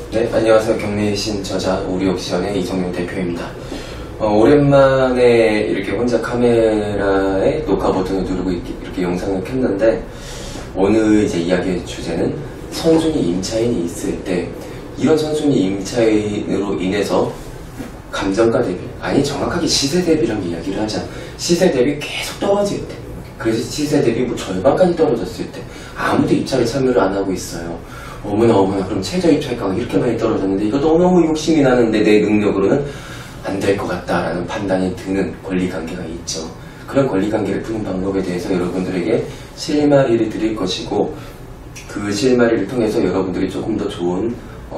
네, 안녕하세요. 경매의 신 저자 우리옥션의 이정용 대표입니다. 오랜만에 이렇게 혼자 카메라에 녹화 버튼을 누르고 이렇게 영상을 켰는데, 오늘 이제 이야기의 주제는 선순위 임차인이 있을 때 이런 선순위 임차인으로 인해서 감정가 대비, 아니 정확하게 시세 대비라고 이야기를 하자. 시세 대비 계속 떨어질 때, 그래서 시세 대비 뭐 절반까지 떨어졌을 때 아무도 입찰에 참여를 안 하고 있어요. 어머나 그럼 최저 입찰가가 이렇게 많이 떨어졌는데 이거 너무 욕심이 나는데 내 능력으로는 안 될 것 같다라는 판단이 드는 권리관계가 있죠. 그런 권리관계를 푸는 방법에 대해서 여러분들에게 실마리를 드릴 것이고, 그 실마리를 통해서 여러분들이 조금 더 좋은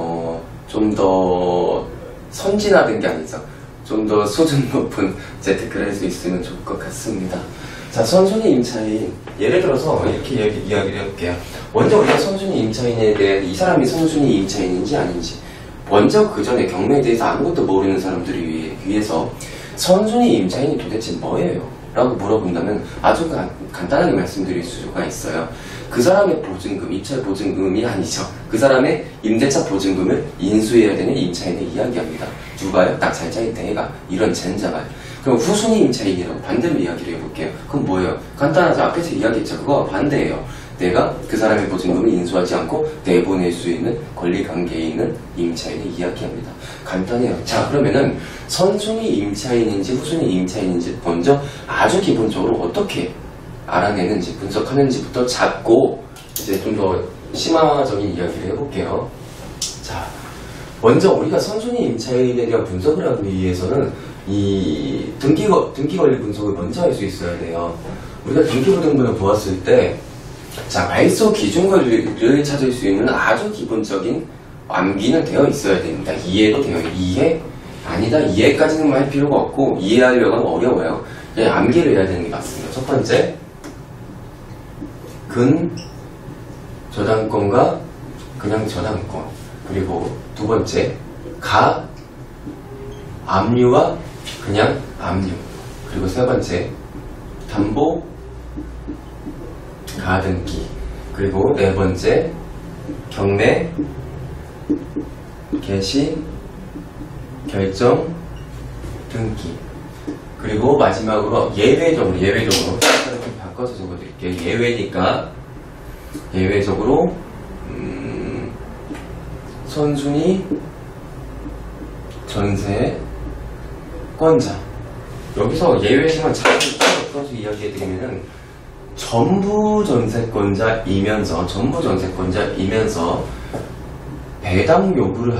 좀 더 선진화된 게 아니죠, 좀 더 수준 높은 재테크를 할 수 있으면 좋을 것 같습니다. 자, 선순위 임차인, 예를 들어서 이렇게 이야기를 해볼게요. 먼저 우리가 선순위 임차인에 대해 이 사람이 선순위 임차인인지 아닌지, 먼저 그 전에 경매에 대해서 아무것도 모르는 사람들을 위해서 선순위 임차인이 도대체 뭐예요? 라고 물어본다면 아주 간단하게 말씀드릴 수가 있어요. 그 사람의 보증금, 입찰 보증금이 아니죠. 그 사람의 임대차 보증금을 인수해야 되는 임차인을 이야기합니다. 누가요? 낙찰자인 내가, 이런 젠장할. 그럼 후순위 임차인이라고 반대로 이야기를 해볼게요. 그럼 뭐예요? 간단하죠. 앞에서 이야기했죠. 그거와 반대예요. 내가 그 사람의 보증금을 인수하지 않고 내보낼 수 있는 권리관계에 있는 임차인을 이야기합니다. 간단해요. 자, 그러면은 선순위 임차인인지 후순위 임차인인지 먼저 아주 기본적으로 어떻게 알아내는지, 분석하는지부터 잡고 이제 좀 더 심화적인 이야기를 해볼게요. 자, 먼저 우리가 선순위 임차인에 대한 분석을 하기 위해서는 이 등기관리 분석을 먼저 할 수 있어야 돼요. 우리가 등기부등본을 보았을 때, 자, 말소 기준권리를 찾을 수 있는 아주 기본적인 암기는 되어 있어야 됩니다. 이해도 되어 있어요. 이해? 아니다. 이해까지는 할 필요가 없고, 이해하려고 하면 어려워요. 그냥 암기를 해야 되는 게 맞습니다. 첫 번째, 근 저당권과 그냥 저당권. 그리고 두 번째, 가 압류와 그냥 압류. 그리고 세 번째, 담보 가등기. 그리고 네 번째, 경매 개시 결정 등기. 그리고 마지막으로 예외적으로 이렇게 바꿔서 적어드릴게요. 예외적으로 선순위 전세권자. 여기서 예외지만 잘 바꿔서 이야기해드리면은 전부 전세권자이면서 배당 요구를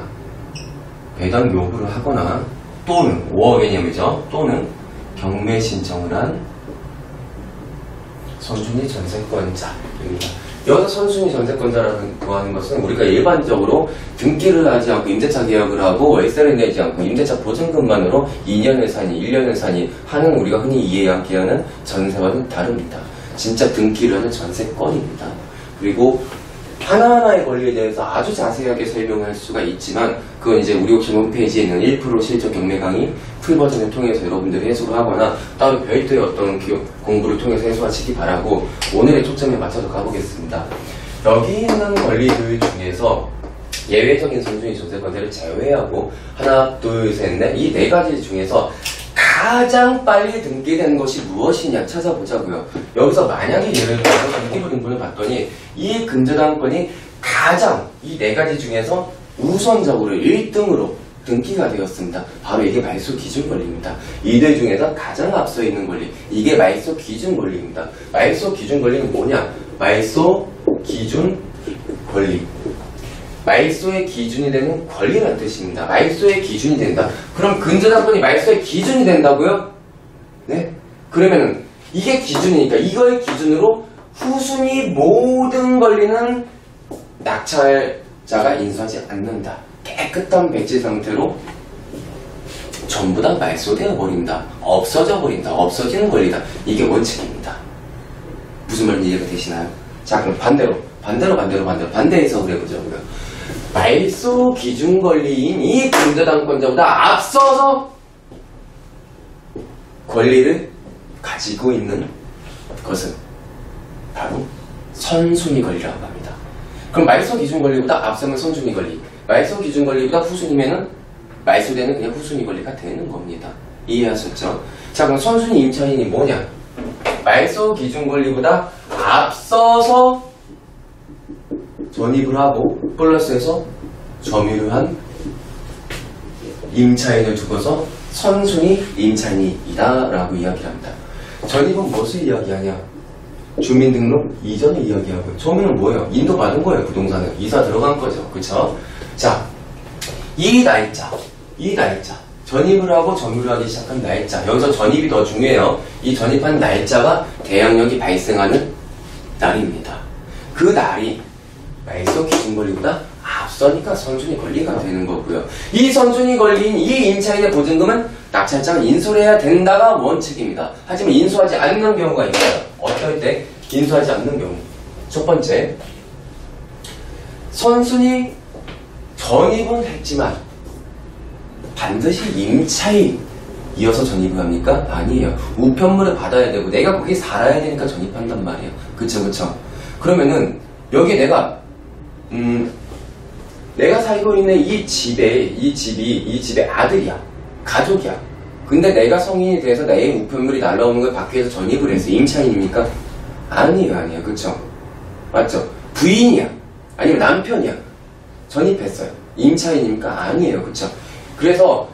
하거나 또는 5억 개념이죠. 또는 경매 신청을 한 선순위 전세권자입니다. 여기서 선순위 전세권자라고 하는 것은 우리가 일반적으로 등기를 하지 않고 임대차 계약을 하고 월세를 내지 않고 임대차 보증금만으로 2년을 사니 1년을 사니 하는 우리가 흔히 이해하는 전세와는 다릅니다. 진짜 등기를 하는 전세권입니다. 그리고 하나하나의 권리에 대해서 아주 자세하게 설명할 수가 있지만, 그건 이제 우리옥션 홈페이지에 있는 1% 실적 경매 강의 풀버전을 통해서 여러분들이 해석을 하거나 따로 별도의 어떤 공부를 통해서 해소하시기 바라고, 오늘의 초점에 맞춰서 가보겠습니다. 여기 있는 권리들 중에서 예외적인 선순위 전세권자를 제외하고 하나, 둘, 셋, 넷, 이 네 가지 중에서 가장 빨리 등기된 것이 무엇이냐 찾아보자고요. 여기서 만약에 예를 들어서 등기부등본을 봤더니 이 근저당권이 가장 이 네 가지 중에서 우선적으로 1등으로 등기가 되었습니다. 바로 이게 말소 기준 권리입니다. 이들 중에서 가장 앞서 있는 권리, 이게 말소 기준 권리입니다. 말소 기준 권리는 뭐냐? 말소 기준 권리. 말소의 기준이 되는 권리라는 뜻입니다. 말소의 기준이 된다. 그럼 근저당권이 말소의 기준이 된다고요? 네? 그러면은 이게 기준이니까 이걸 기준으로 후순위 모든 권리는 낙찰자가 인수하지 않는다. 깨끗한 백지 상태로 전부 다 말소되어 버린다. 없어져 버린다. 없어지는 권리다. 이게 원칙입니다. 무슨 말인지 이해가 되시나요? 자, 그럼 반대 해석을 해보자고요. 말소 기준 권리인 이 근저당권자보다 앞서서 권리를 가지고 있는 것은 바로 선순위 권리라고 합니다. 그럼 말소 기준 권리보다 앞서면 선순위 권리, 말소 기준 권리보다 후순위면은 말소되는 그냥 후순위 권리가 되는 겁니다. 이해하셨죠? 자, 그럼 선순위 임차인이 뭐냐? 말소 기준 권리보다 앞서서 전입을 하고 플러스해서 점유를 한 임차인을 두고서 선순위 임차인이다 라고 이야기를 합니다. 전입은 무엇을 이야기하냐? 주민등록 이전을 이야기하고요. 점유는 뭐예요? 인도받은 거예요. 부동산을 이사 들어간 거죠. 그쵸? 자, 이 날짜 전입을 하고 점유를 하기 시작한 날짜, 여기서 전입이 더 중요해요. 이 전입한 날짜가 대항력이 발생하는 날입니다. 그 날이 말소 기준 권리보다 앞서니까 선순위 권리가 되는 거고요. 이 선순위 권리인 이 임차인의 보증금은 낙찰자가 인수를 해야 된다가 원칙입니다. 하지만 인수하지 않는 경우가 있어요. 어떨 때 인수하지 않는 경우? 첫 번째, 선순위 전입은 했지만 반드시 임차인 이어서 전입을 합니까? 아니에요. 우편물을 받아야 되고 내가 거기 살아야 되니까 전입한단 말이에요. 그쵸. 그러면은 여기에 내가 살고 있는 이 집의 아들이야. 가족이야. 근데 내가 성인이 돼서 내 우편물이 날라오는 걸 받기 위해서 전입을 했어. 임차인입니까? 아니에요. 그쵸? 맞죠? 부인이야. 아니면 남편이야. 전입했어요. 임차인입니까? 아니에요. 그쵸? 그래서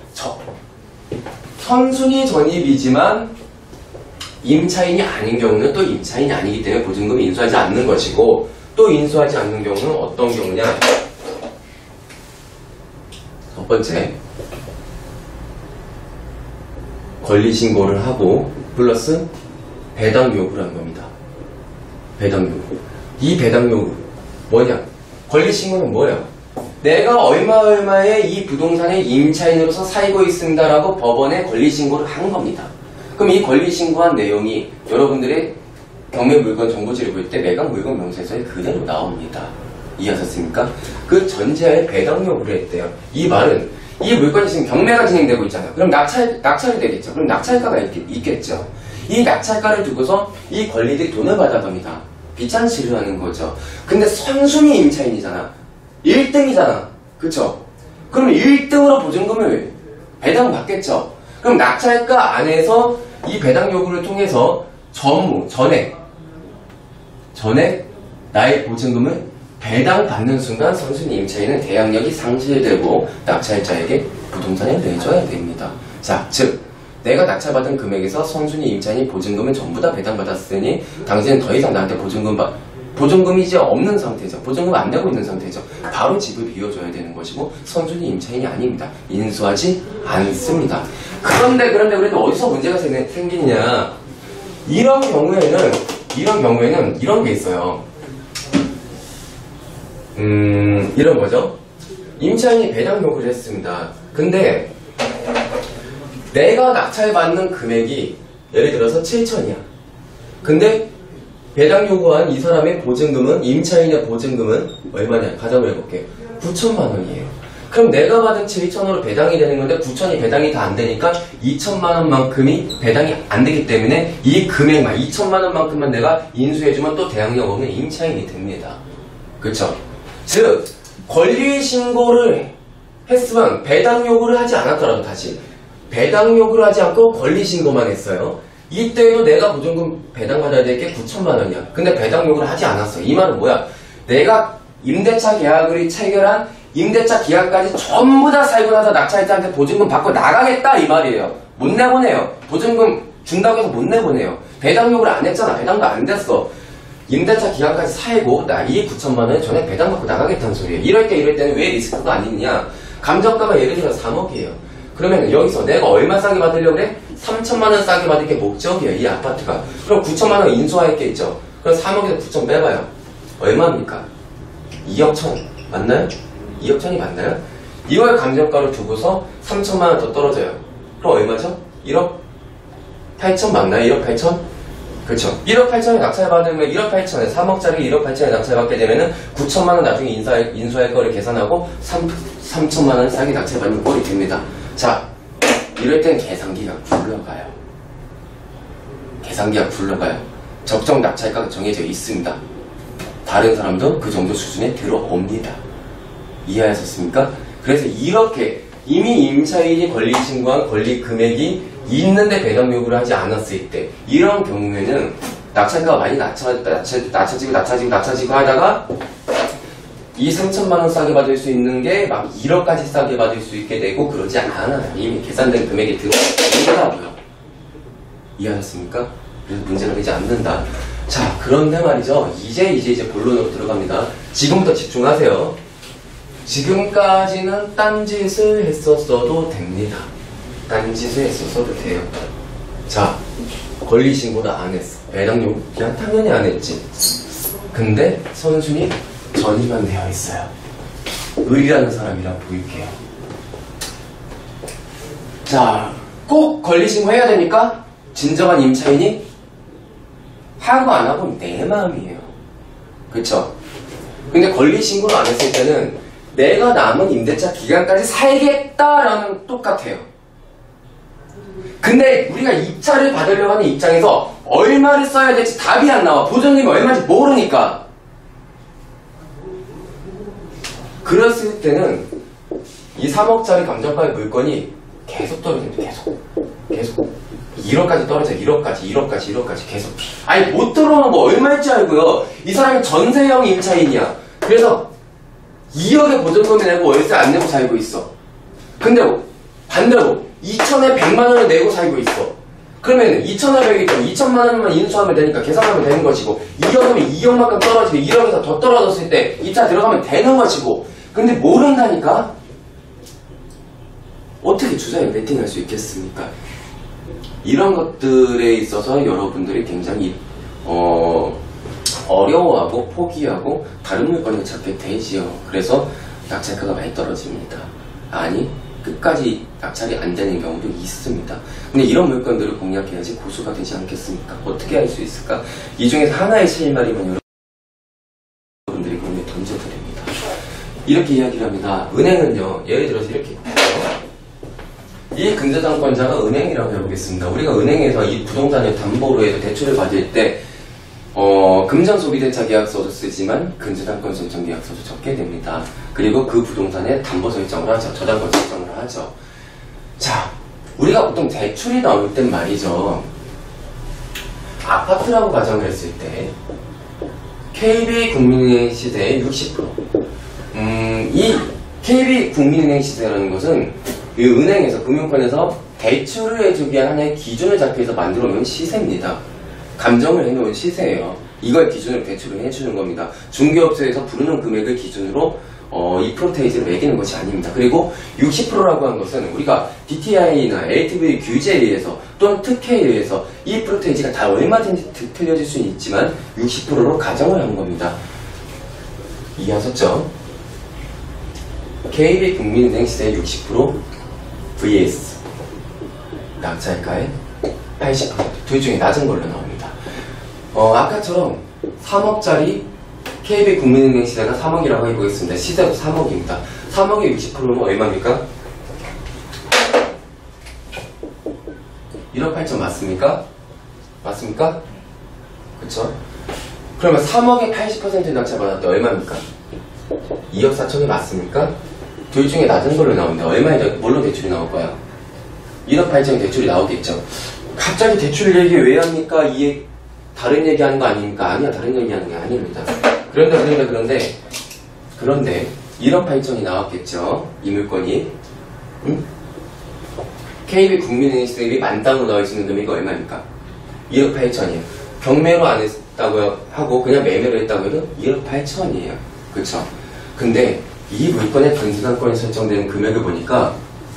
선순위 전입이지만 임차인이 아닌 경우는 또 임차인이 아니기 때문에 보증금을 인수하지 않는 것이고, 또 인수하지 않는 경우는 어떤 경우냐? 첫 번째, 권리신고를 하고 플러스 배당 요구를 한 겁니다. 배당 요구. 이 배당 요구 뭐냐? 권리신고는 뭐예요? 내가 얼마의 이 부동산의 임차인으로서 살고 있습니다라고 법원에 권리신고를 한 겁니다. 그럼 이 권리신고한 내용이 여러분들의 경매 물건 정보지를 볼 때 매각 물건 명세서에 그대로 나옵니다. 이해하셨습니까? 그 전제하에 배당 요구를 했대요. 이 말은 이 물건이 지금 경매가 진행되고 있잖아요. 그럼 낙찰이 되겠죠. 그럼 낙찰가가 있겠죠. 이 낙찰가를 두고서 이 권리들이 돈을 받아갑니다. 빚잔치를 하는 거죠. 근데 선순위 임차인이잖아. 1등이잖아. 그쵸? 그럼 1등으로 보증금을 배당받겠죠. 그럼 낙찰가 안에서 이 배당 요구를 통해서 전에 나의 보증금을 배당받는 순간 선순위 임차인은 대항력이 상실되고 낙찰자에게 부동산을 내줘야 됩니다. 자, 즉 내가 낙찰받은 금액에서 선순위 임차인이 보증금을 전부 다 배당받았으니 당신은 더 이상 나한테 보증금이 이제 없는 상태죠. 보증금 안 내고 있는 상태죠. 바로 집을 비워줘야 되는 것이고 선순위 임차인이 아닙니다. 인수하지 않습니다. 그런데 그래도 어디서 문제가 생기느냐? 이런 경우에는 이런 게 있어요. 이런 거죠. 임차인이 배당 요구를 했습니다. 근데 내가 낙찰받는 금액이 예를 들어서 7천이야. 근데 배당 요구한 이 사람의 보증금은, 임차인의 보증금은 얼마냐? 가정을 해볼게요. 9천만 원이에요. 그럼 내가 받은 7천으로 배당이 되는 건데 9천이 배당이 다 안 되니까 2천만 원만큼이 배당이 안 되기 때문에 이 금액만 2천만 원만큼만 내가 인수해주면 또 대항력 없는 임차인이 됩니다. 그쵸? 즉 권리 신고를 했으면 배당 요구를 하지 않았더라도 다시 배당 요구를 하지 않고 권리 신고만 했어요. 이때에도 내가 보증금 배당받아야 될 게 9천만 원이야. 근데 배당 요구를 하지 않았어. 이 말은 뭐야? 내가 임대차 계약을 체결한 임대차 기간까지 전부 다 살고 나서 낙찰자한테 보증금 받고 나가겠다 이 말이에요. 못 내보내요. 보증금 준다고 해서 못 내보내요. 배당 요구를 안 했잖아. 배당도 안 됐어. 임대차 기간까지 살고 나 이 9천만 원에 전에 배당받고 나가겠다는 소리예요. 이럴 때는 왜 리스크가 안 있냐? 감정가가 예를 들어 3억이에요. 그러면 여기서 내가 얼마 싸게 받으려고 그래? 3천만 원 싸게 받을 게 목적이에요. 이 아파트가. 그럼 9천만 원 인수할겠죠. 그럼 3억에서 9천 빼봐요. 얼마입니까? 2억 천. 맞나요? 2억 천이 맞나요? 이걸 감정가로 두고서 3천만 원 더 떨어져요. 그럼 얼마죠? 1억 8천 맞나요? 1억 8천? 그렇죠. 1억 8천에 낙찰받으면 1억 8천에 3억짜리 1억 8천에 낙찰받게 되면은 9천만 원 나중에 인수할 거를 계산하고 3천만 원 싸게 낙찰받는 꼴이 됩니다. 자, 이럴 땐 계산기가 굴러가요. 계산기가 굴러가요. 적정 낙찰가가 정해져 있습니다. 다른 사람도 그 정도 수준에 들어옵니다. 이해하셨습니까? 그래서 이렇게 이미 임차인이 권리 신고한 권리 금액이 있는데 배당 요구를 하지 않았을 때 이런 경우에는 낙찰가가 많이 낮춰지고 하다가 이 3천만 원 싸게 받을 수 있는 게 막 1억까지 싸게 받을 수 있게 되고 그러지 않아요. 이미 계산된 금액이 들어오더라고요. 이해하셨습니까? 그래서 문제가 되지 않는다. 자, 그런데 말이죠. 이제 본론으로 들어갑니다. 지금부터 집중하세요. 지금까지는 딴짓을 했었어도 됩니다. 딴짓을 했었어도 돼요. 자, 권리신고도 안 했어. 배당 요구 그냥 당연히 안 했지. 근데 선순위 전이만 되어 있어요. 을이라는 사람이라 보일게요. 자, 꼭 권리신고 해야 됩니까? 진정한 임차인이? 하고 안 하고 내 마음이에요. 그쵸? 근데 권리신고를 안 했을 때는 내가 남은 임대차 기간까지 살겠다라는 똑같아요. 근데 우리가 입차를 받으려고 하는 입장에서 얼마를 써야 될지 답이 안 나와. 보증금이 얼마인지 모르니까. 그랬을 때는 이 3억짜리 감정가의 물건이 계속 떨어집니다. 계속 1억까지 떨어져. 1억까지 계속. 아니 못 들어오는 거 얼마일지 알고요. 이 사람이 전세형 임차인이야. 그래서 2억의 보증금을 내고 월세 안 내고 살고 있어. 근데 반대로 2천에 100만 원을 내고 살고 있어. 그러면 2,500이니까 2천만 원만 인수하면 되니까 계산하면 되는 것이고 2억이면 2억만큼 떨어지고 1억에서 더 떨어졌을 때 입차 들어가면 되는 것이고. 근데 모른다니까? 어떻게 주사에 베팅할 수 있겠습니까? 이런 것들에 있어서 여러분들이 굉장히 어려워하고 포기하고 다른 물건을 찾게 되지요. 그래서 낙찰가가 많이 떨어집니다. 아니 끝까지 낙찰이 안 되는 경우도 있습니다. 근데 이런 물건들을 공략해야지 고수가 되지 않겠습니까? 어떻게 할 수 있을까? 이 중에서 하나의 실마리만 여러분들이 그런데 던져드립니다. 이렇게 이야기를 합니다. 은행은요, 예를 들어서 이렇게 있고요. 이 근저당권자가 은행이라고 해보겠습니다. 우리가 은행에서 이 부동산을 담보로 해서 대출을 받을 때 금전소비대차 계약서도 쓰지만 근저당권 설정 계약서도 적게 됩니다. 그리고 그 부동산에 담보 설정을 하죠. 저당권 설정을 하죠. 자, 우리가 보통 대출이 나올 땐 말이죠. 아파트라고 가정을 했을 때 KB국민은행 시세의 60%. 이 KB국민은행 시세라는 것은 이 은행에서 금융권에서 대출을 해주기 위한 하나의 기준을 잡혀서 만들어 놓은 시세입니다. 감정을 해놓은 시세예요. 이걸 기준으로 대출을 해주는 겁니다. 중개업소에서 부르는 금액을 기준으로 이 프로테이지를 매기는 것이 아닙니다. 그리고 60%라고 한 것은 우리가 DTI나 LTV 규제에 의해서 또는 특혜에 의해서 이 프로테이지가 다 얼마든지 틀려질 수는 있지만 60%로 가정을 한 겁니다. 이해하셨죠? KB국민은행 시세의 60% vs 낙찰가의 80%. 둘 중에 낮은 걸로 나옵니다. 아까처럼 3억짜리 KB국민은행 시세가 3억이라고 해보겠습니다. 시세도 3억입니다. 3억의 60%는 얼마입니까? 1억 8천 맞습니까? 맞습니까? 그쵸? 그러면 3억에 80% 낙찰받았대 얼마입니까? 2억 4천이 맞습니까? 둘 중에 낮은 걸로 나오는데 얼마에 뭘로 대출이 나올 거야? 1억 8천이 대출이 나오겠죠. 갑자기 대출 얘기 왜 합니까? 다른 얘기 하는 거 아닙니까? 아니야, 다른 얘기 하는 게 아닙니다. 그런데 1억 8천이 나왔겠죠. 이 물건이. 응? KB국민은행 시세율이 만땅으로 나올 수 있는 금액이 얼마입니까? 2억 8천이에요. 경매로 안 했다고 하고 그냥 매매로 했다고 해도 2억 8천이에요. 그쵸? 근데 이 물건의 근저당권이 설정되는 금액을 보니까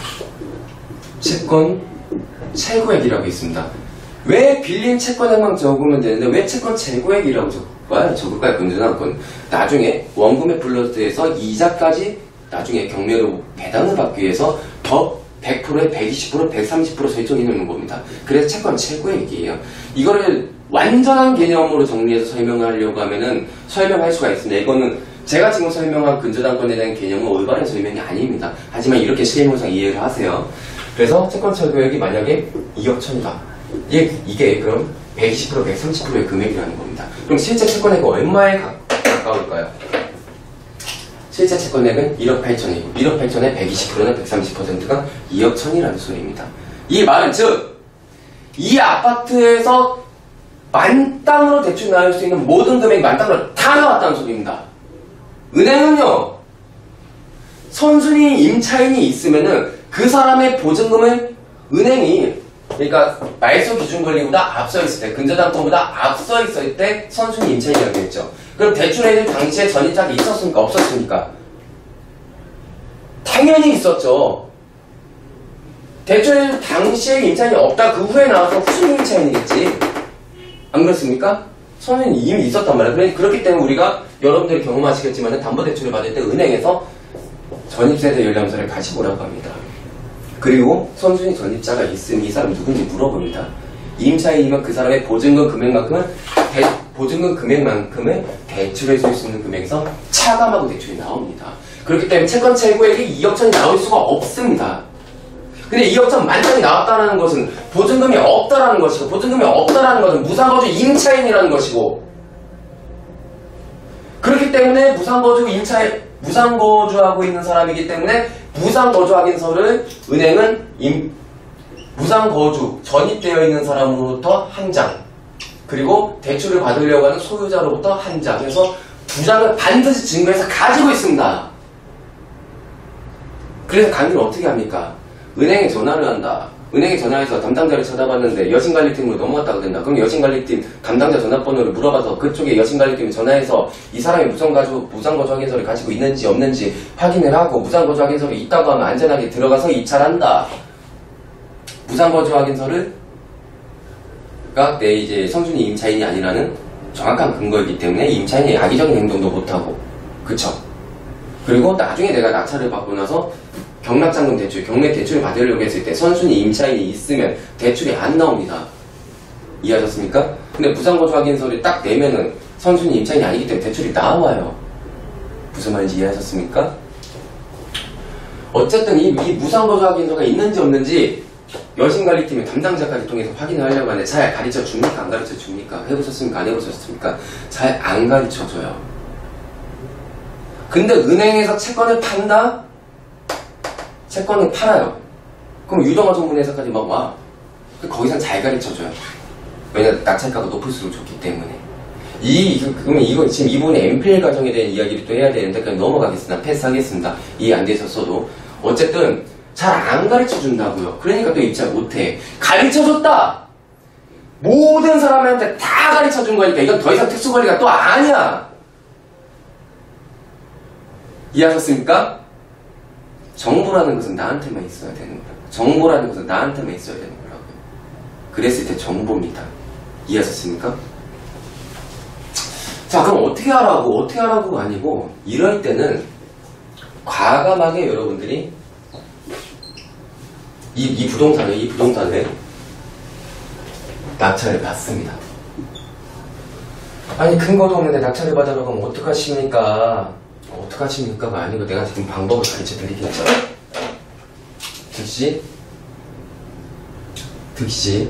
채권 최고액이라고 있습니다. 왜 빌린 채권액만 적으면 되는데 왜 채권 최고액이라고 적을까요? 근저당권. 나중에 원금에 플러스해서 이자까지 나중에 경매로 배당을 받기 위해서 더 100%에 120%, 130% 설정해 놓는 겁니다. 그래서 채권 최고액이에요. 이거를 완전한 개념으로 정리해서 설명을 하려고 하면은 설명할 수가 있습니다. 이거는 제가 지금 설명한 근저당권에 대한 개념은 올바른 설명이 아닙니다. 하지만 이렇게 실무상 이해를 하세요. 그래서 채권 최고액이 만약에 2억 1천이다. 이게 그럼 120%, 130%의 금액이라는 겁니다. 그럼 실제 채권액이 얼마에 가까울까요? 실제 채권액은 1억 8천이고 1억 8천의 120%는 130%가 2억 1천이라는 소리입니다. 이 말은 즉 이 아파트에서 만땅으로 대출 나올 수 있는 모든 금액이 만땅으로 다 나왔다는 소리입니다. 은행은요, 선순위 임차인이 있으면은 그 사람의 보증금을 은행이, 그러니까 말소 기준 권리보다 앞서 있을 때, 근저당권보다 앞서 있을 때 선순위 임차인이라고 했죠. 그럼 대출해줄 당시에 전입자가 있었습니까? 없었습니까? 당연히 있었죠. 대출해줄 당시에 임차인이 없다 그 후에 나와서 후순위 임차인이겠지. 안 그렇습니까? 선순위 이미 있었단 말이에요. 그렇기 때문에 우리가 여러분들이 경험하시겠지만 담보대출을 받을 때 은행에서 전입세대 열람서를 가지고 오라고 합니다. 그리고 선순위 전입자가 있으니 이 사람 누군지 물어봅니다. 임차인이면 그 사람의 보증금 금액만큼을 대출해 줄 수 있는 금액에서 차감하고 대출이 나옵니다. 그렇기 때문에 채권 최고액이 2억 천이 나올 수가 없습니다. 근데 2억 천 만땅이 나왔다는 것은 보증금이 없다라는 것이고, 보증금이 없다라는 것은 무상거주 임차인이라는 것이고, 그렇기 때문에 무상거주하고 있는 사람이기 때문에 무상거주 확인서를 은행은 무상거주 전입되어 있는 사람으로부터 한 장, 그리고 대출을 받으려고 하는 소유자로부터 한 장 해서 두 장을 반드시 증거해서 가지고 있습니다. 그래서 강의를 어떻게 합니까? 은행에 전화를 한다. 은행에 전화해서 담당자를 찾아봤는데 여신관리팀으로 넘어갔다고 된다. 그럼 여신관리팀 담당자 전화번호를 물어봐서 그쪽에 여신관리팀이 전화해서 이 사람이 무상거주 확인서를 가지고 있는지 없는지 확인을 하고, 무상거주 확인서를 있다고 하면 안전하게 들어가서 입찰한다. 무상거주 확인서를 내 이제 선순위 임차인이 아니라는 정확한 근거이기 때문에 임차인이 악의적인 행동도 못하고, 그쵸? 그리고 나중에 내가 낙찰을 받고 나서 경락잔금 대출, 경매 대출을 받으려고 했을 때 선순위 임차인이 있으면 대출이 안 나옵니다. 이해하셨습니까? 근데 무상거주 확인서를 딱 내면은 선순위 임차인이 아니기 때문에 대출이 나와요. 무슨 말인지 이해하셨습니까? 어쨌든 이 무상거주 확인서가 있는지 없는지 여신관리팀의 담당자까지 통해서 확인을 하려고 하는데 잘 가르쳐 줍니까? 안 가르쳐 줍니까? 해보셨습니까? 안 해보셨습니까? 잘 안 가르쳐 줘요. 근데 은행에서 채권을 판다? 채권을 팔아요. 그럼 유동화 전문회사까지 막 와. 거기선 잘 가르쳐줘요. 왜냐면 낙찰가가 높을수록 좋기 때문에. 그러면 이거 지금 이번에 MPL 과정에 대한 이야기를 또 해야 되는데 그냥 넘어가겠습니다. 패스하겠습니다. 이해 안 되셨어도. 어쨌든 잘 안 가르쳐준다고요. 그러니까 또 입찰 못해. 가르쳐줬다! 모든 사람한테 다 가르쳐준 거니까 이건 더 이상 특수권리가 또 아니야. 이해하셨습니까? 정보라는 것은 나한테만 있어야 되는 거라고. 정보라는 것은 나한테만 있어야 되는 거라고요. 그랬을 때 정보입니다. 이해하셨습니까? 자, 그럼 어떻게 하라고가 아니고, 이럴 때는 과감하게 여러분들이 이 부동산을 낙찰을 받습니다. 아니, 근거도 없는데 낙찰을 받으라고 하면 어떡하십니까? 어떡하십니까가 아니고 내가 지금 방법을 가르쳐 드리겠죠. 즉시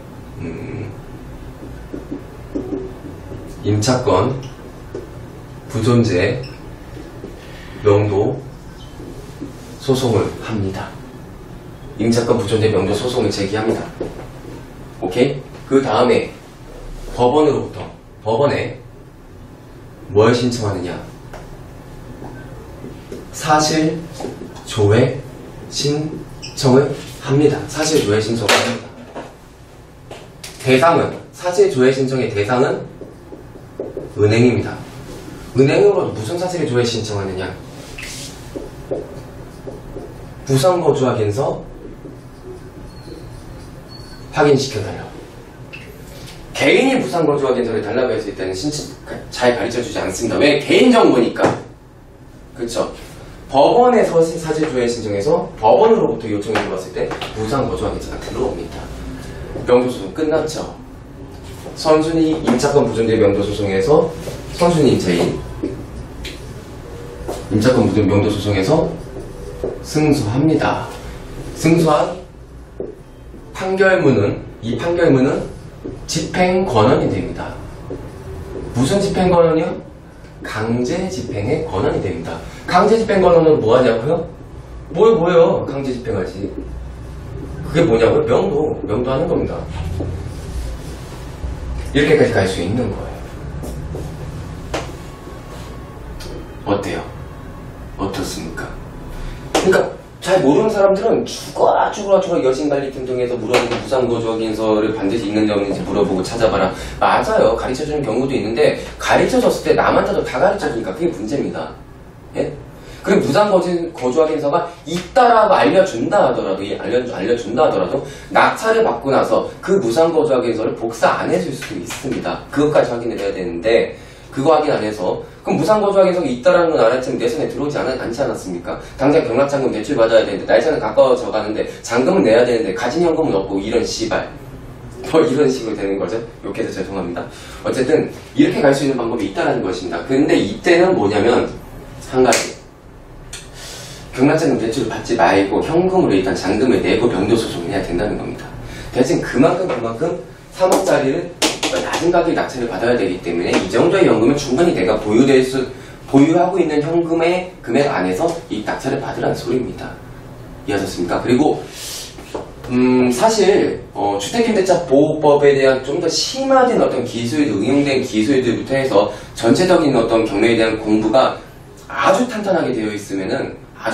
임차권 부존재 명도 소송을 합니다. 임차권 부존재 명도 소송을 제기합니다. 오케이? 그 다음에 법원에 뭘 신청하느냐? 사실 조회 신청을 합니다. 사실 조회 신청을 합니다. 사실 조회 신청의 대상은 은행입니다. 은행으로 무슨 사실 조회 신청하느냐? 무상거주 확인서 확인시켜달라고. 개인이 무상거주 확인서를 달라고 했을 때는 잘 가르쳐주지 않습니다. 왜? 개인정보니까. 그쵸? 법원에서 사실조회 신청해서 법원으로부터 요청이 들어왔을 때 무상거주 확인서가 들어옵니다. 명도소송 끝났죠. 선순위 임차권 부존재 명도소송에서 선순위 임차인 임차권 부존재 명도소송에서 승소합니다. 승소한 이 판결문은 집행권원이 됩니다. 무슨 집행권원이요? 강제 집행의 권한이 됩니다. 강제 집행 권한으로 뭐 하냐고요? 뭐예요? 강제 집행하지. 그게 뭐냐고요? 명도하는 겁니다. 이렇게까지 갈 수 있는 거예요. 어때요? 어떻습니까? 그러니까 잘 모르는 사람들은 죽어라 여신관리 등등해서 물어보고 무상거주확인서를 반드시 있는지 없는지 물어보고 찾아봐라. 맞아요. 가르쳐주는 경우도 있는데 가르쳐줬을 때 남한테도 다 가르쳐주니까 그게 문제입니다. 예? 그리고 무상거주확인서가 있다라고 알려준다 하더라도 낙찰을 받고 나서 그 무상거주확인서를 복사 안 해줄 수도 있습니다. 그것까지 확인을 해야 되는데 그거 확인 안 해서 그럼 무상거주확인서가 있다라는 건 알았지만 내 손에 들어오지 않지 않았습니까? 당장 경락잔금 대출 받아야 되는데 날짜는 가까워져 가는데 잔금은 내야 되는데 가진 현금은 없고 이런 씨발 이런 식으로 되는 거죠. 욕해서 죄송합니다. 어쨌든 이렇게 갈 수 있는 방법이 있다라는 것입니다. 근데 이때는 뭐냐면 한 가지 경락잔금 대출을 받지 말고 현금으로 일단 잔금을 내고 변도소송을 해야 된다는 겁니다. 대신 그만큼 3억짜리를 낮은 가격의 낙찰을 받아야 되기 때문에 이 정도의 현금은 충분히 내가 보유하고 있는 현금의 금액 안에서 이 낙찰을 받으라는 소리입니다. 이해하셨습니까? 그리고 사실 주택임대차 보호법에 대한 좀 더 심화된 어떤 기술들, 응용된 기술들부터 해서 전체적인 어떤 경매에 대한 공부가 아주 탄탄하게 되어 있으면은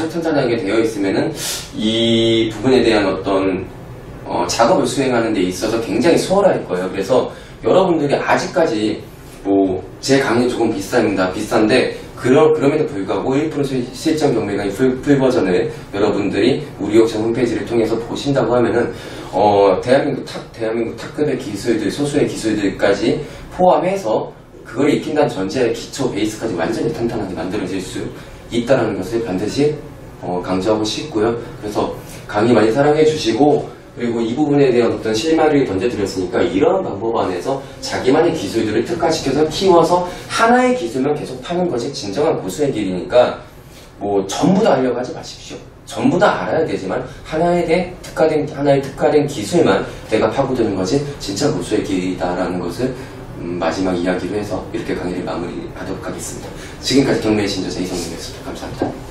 이 부분에 대한 어떤 작업을 수행하는 데 있어서 굉장히 수월할 거예요. 그래서 여러분들이 아직까지 제 강의 조금 비싼데 그럼에도 불구하고 1% 실전 경매가 풀 버전을 여러분들이 우리 옥션 홈페이지를 통해서 보신다고 하면은 대한민국 탑급의 기술들, 소수의 기술들까지 포함해서 그걸 익힌다는 전제 기초 베이스까지 완전히 탄탄하게 만들어질 수 있다는 것을 반드시 강조하고 싶고요. 그래서 강의 많이 사랑해 주시고 그리고 이 부분에 대한 어떤 실마리를 던져드렸으니까 이러한 방법 안에서 자기만의 기술들을 특화시켜서 키워서 하나의 기술만 계속 파는 것이 진정한 고수의 길이니까 전부 다 하려고 하지 마십시오. 전부 다 알아야 되지만 하나의 특화된 기술만 내가 파고드는 것이 진짜 고수의 길이다라는 것을 마지막 이야기로 해서 이렇게 강의를 마무리하도록 하겠습니다. 지금까지 경매의 신조자 이성민이었습니다. 감사합니다.